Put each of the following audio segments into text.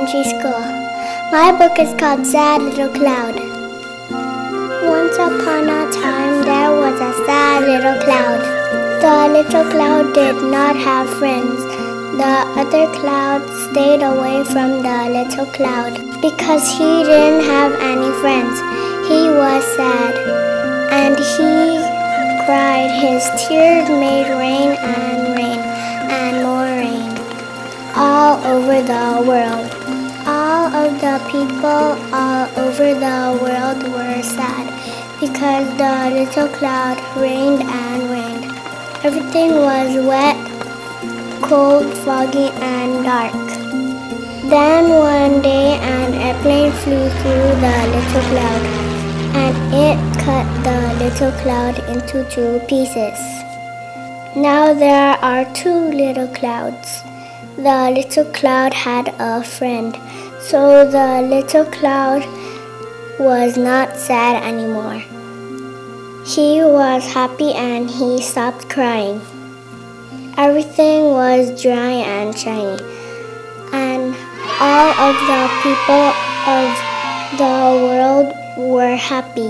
elementary school. My book is called Sad Little Cloud. Once upon a time, there was a sad little cloud. The little cloud did not have friends. The other clouds stayed away from the little cloud because he didn't have any friends. He was sad, and he cried. His tears made rain and more rain all over the world. All of the people all over the world were sad because the little cloud rained and rained. Everything was wet, cold, foggy, and dark. Then one day an airplane flew through the little cloud, and it cut the little cloud into 2 pieces. Now there are 2 little clouds. The little cloud had a friend, so the little cloud was not sad anymore. He was happy and he stopped crying. Everything was dry and shiny, and all of the people of the world were happy.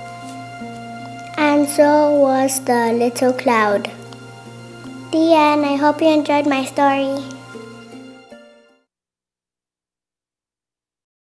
And so was the little cloud. The end. I hope you enjoyed my story.